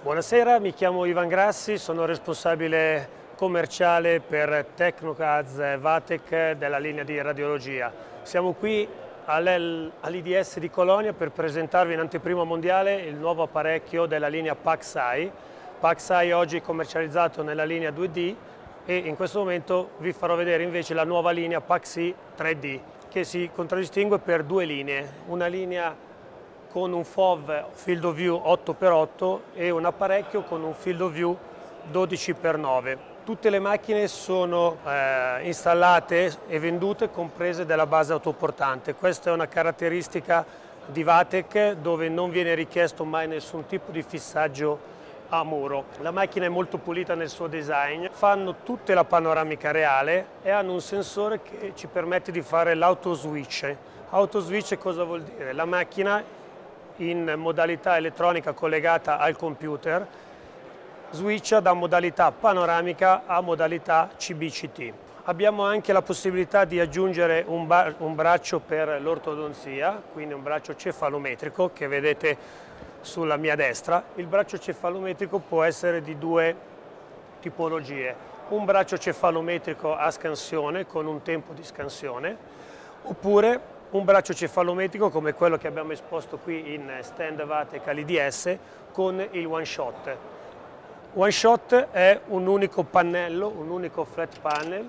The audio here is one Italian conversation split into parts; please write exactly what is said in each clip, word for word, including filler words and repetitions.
Buonasera, mi chiamo Ivan Grassi, sono responsabile commerciale per Tecnogads Vatec della linea di radiologia. Siamo qui all'I D S di Colonia per presentarvi in anteprima mondiale il nuovo apparecchio della linea PacSci. PacSci oggi è commercializzato nella linea due D e in questo momento vi farò vedere invece la nuova linea PacSci tre D, che si contraddistingue per due linee, una linea con un F O V Field of View otto per otto e un apparecchio con un Field of View dodici per nove. Tutte le macchine sono eh, installate e vendute comprese della base autoportante. Questa è una caratteristica di Vatec, dove non viene richiesto mai nessun tipo di fissaggio a muro. La macchina è molto pulita nel suo design, fanno tutte la panoramica reale e hanno un sensore che ci permette di fare l'auto switch. Auto switch cosa vuol dire? La macchina in modalità elettronica collegata al computer switcha da modalità panoramica a modalità C B C T. Abbiamo anche la possibilità di aggiungere un, un braccio per l'ortodonzia, quindi un braccio cefalometrico che vedete sulla mia destra. Il braccio cefalometrico può essere di due tipologie: un braccio cefalometrico a scansione con un tempo di scansione, oppure un braccio cefalometrico come quello che abbiamo esposto qui in stand Vatec all'I D S con il One Shot. One Shot è un unico pannello, un unico flat panel,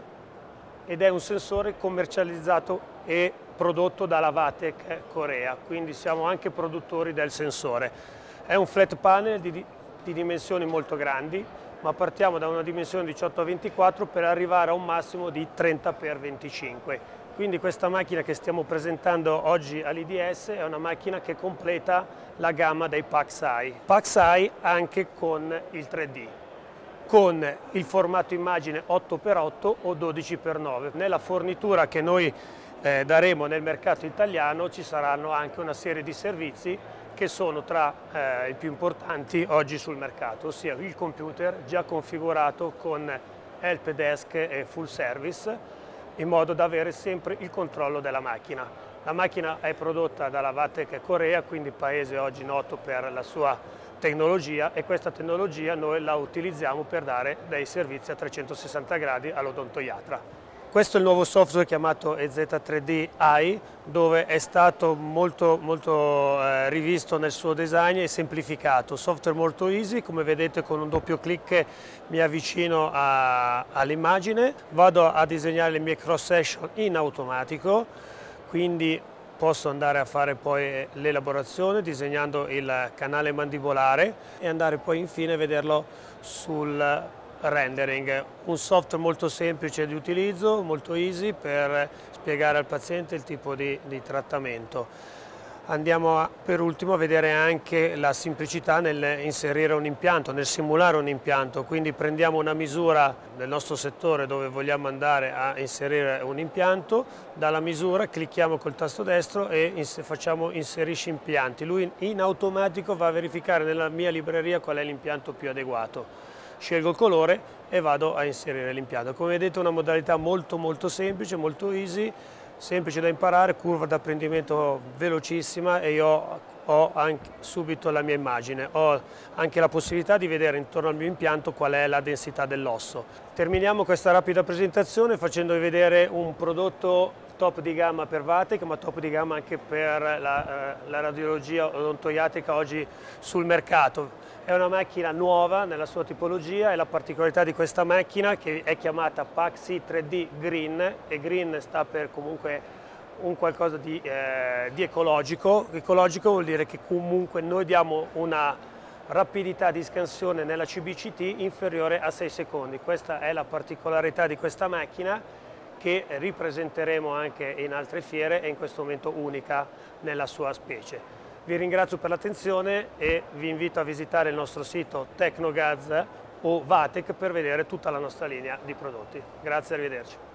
ed è un sensore commercializzato e prodotto dalla Vatec Corea, quindi siamo anche produttori del sensore. È un flat panel di, di dimensioni molto grandi, ma partiamo da una dimensione diciotto a ventiquattro per arrivare a un massimo di trenta per venticinque. Quindi questa macchina che stiamo presentando oggi all'I D S è una macchina che completa la gamma dei PacSci. PacSci anche con il tre D, con il formato immagine otto per otto o dodici per nove. Nella fornitura che noi eh, daremo nel mercato italiano ci saranno anche una serie di servizi che sono tra eh, i più importanti oggi sul mercato, ossia il computer già configurato con help desk e full service, in modo da avere sempre il controllo della macchina. La macchina è prodotta dalla Vatec Corea, quindi paese oggi noto per la sua tecnologia, e questa tecnologia noi la utilizziamo per dare dei servizi a trecentosessanta gradi all'odontoiatra. Questo è il nuovo software chiamato E Z tre D I, dove è stato molto, molto eh, rivisto nel suo design e semplificato. Software molto easy, come vedete con un doppio clic mi avvicino all'immagine, vado a disegnare le mie cross section in automatico, quindi posso andare a fare poi l'elaborazione disegnando il canale mandibolare e andare poi infine a vederlo sul rendering. Un software molto semplice di utilizzo, molto easy per spiegare al paziente il tipo di, di trattamento. Andiamo a, per ultimo a vedere anche la semplicità nel inserire un impianto, nel simulare un impianto, quindi prendiamo una misura del nostro settore dove vogliamo andare a inserire un impianto, dalla misura clicchiamo col tasto destro e ins- facciamo inserisci impianti. Lui in automatico va a verificare nella mia libreria qual è l'impianto più adeguato. Scelgo il colore e vado a inserire l'impianto. Come vedete è una modalità molto molto semplice, molto easy, semplice da imparare, curva d'apprendimento velocissima, e io ho anche subito la mia immagine. Ho anche la possibilità di vedere intorno al mio impianto qual è la densità dell'osso. Terminiamo questa rapida presentazione facendovi vedere un prodotto top di gamma per Vatec, ma top di gamma anche per la, eh, la radiologia odontoiatrica oggi sul mercato. È una macchina nuova nella sua tipologia e la particolarità di questa macchina, che è chiamata PacSci tre D Green, e Green sta per comunque un qualcosa di, eh, di ecologico. Ecologico vuol dire che comunque noi diamo una rapidità di scansione nella C B C T inferiore a sei secondi. Questa è la particolarità di questa macchina, che ripresenteremo anche in altre fiere e in questo momento unica nella sua specie. Vi ringrazio per l'attenzione e vi invito a visitare il nostro sito Tecnogads o Vatec per vedere tutta la nostra linea di prodotti. Grazie, arrivederci.